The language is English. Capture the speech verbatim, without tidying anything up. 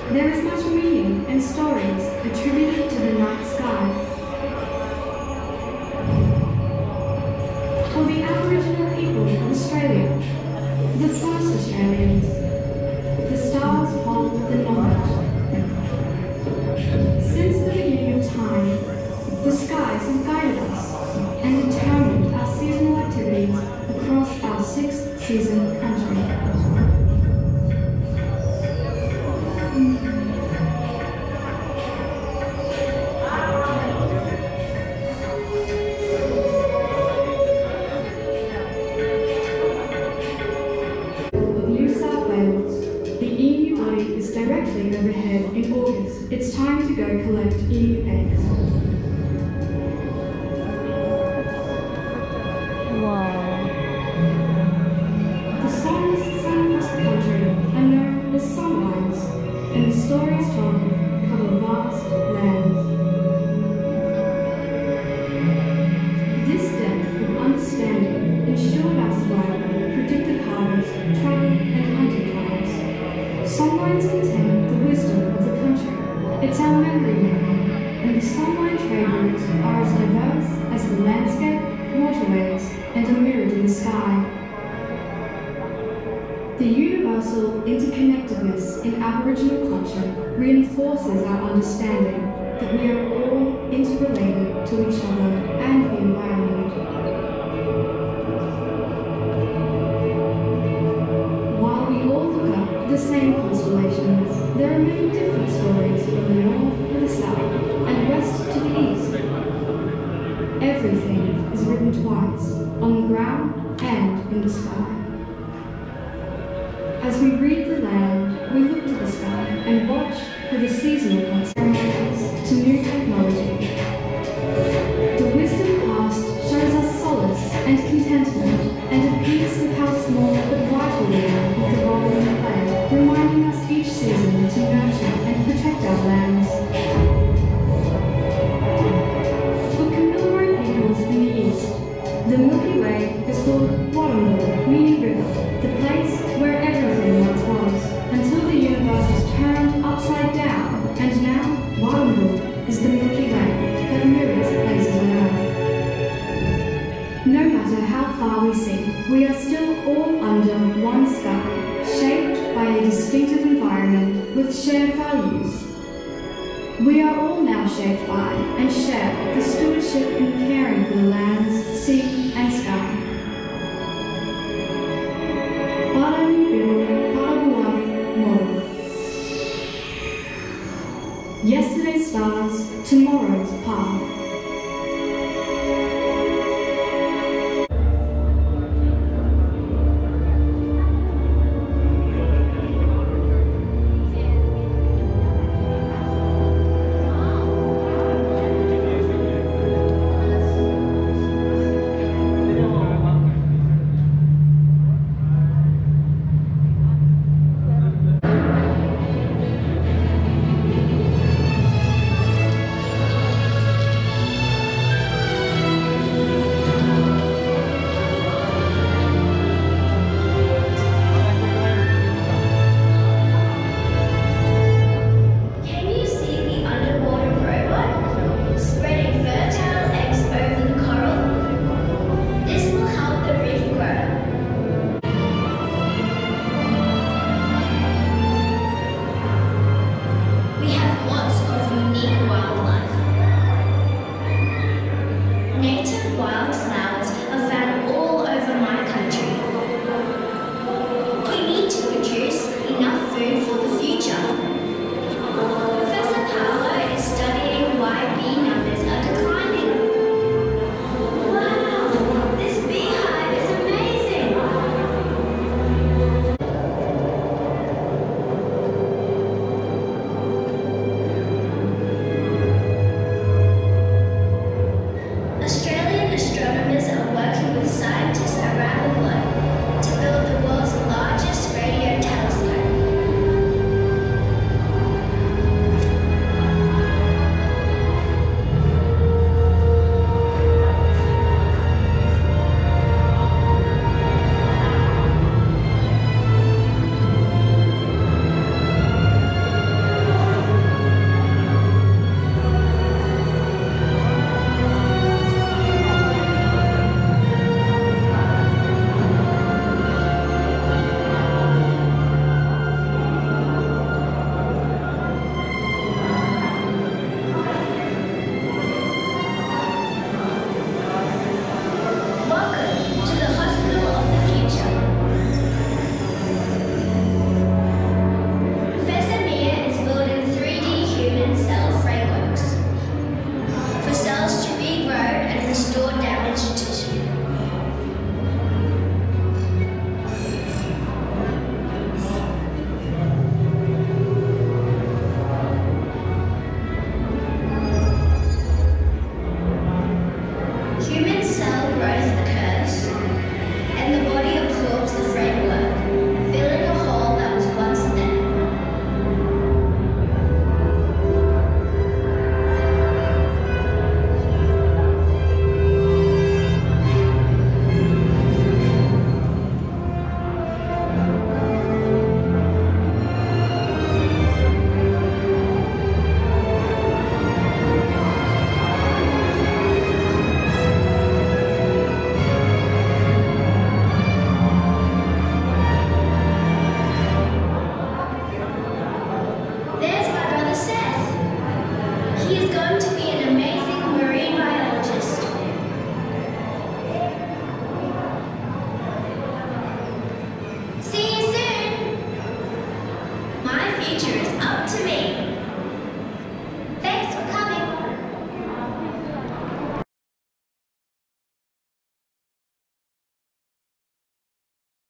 There is much meaning and stories attributed to the night sky. For the Aboriginal people of Australia, the first Australians, the stars hold the knowledge. Since the beginning of time, the skies have guided us and determined our seasonal activities across our six-season country. Directly overhead in August, it's time to go collect emu eggs. Wow. The songs sung across the country are known as songlines, and the stories told cover vast lands. This depth of understanding ensured our survival, predicted harvest, travel, and hunting times. Songlines contain the wisdom of the country. It's our memory making, and the songline trade routes are as diverse as the landscape, waterways, and are mirrored in the sky. The universal interconnectedness in Aboriginal culture reinforces our understanding that we are all interrelated to each other and the environment. While we all look up the same constellations, there are many different stories from the north to the south and west to the east. Everything is written twice, on the ground and in the sky. As we read the land, we look to the sky and watch for the seasonal constellations to new technology. The wisdom past shows us solace and contentment and a piece of how small but vital we are of the role we play, reminding us each season to nurture and protect our lands. For Kamilaroi peoples in the east, the Milky Way is called Wadamul, meaning river, the place where everything once was, until the universe was turned upside down, and now Wadamul is the Milky Way that mirrors places on Earth. No matter how far we see, we are still all under one sky, shaped by a distinctive environment with shared values. We are all now shaped by and share the stewardship